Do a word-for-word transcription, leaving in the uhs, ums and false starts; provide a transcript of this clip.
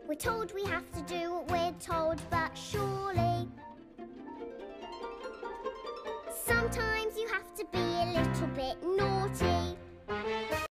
We're told we have to do what we're told, but shh.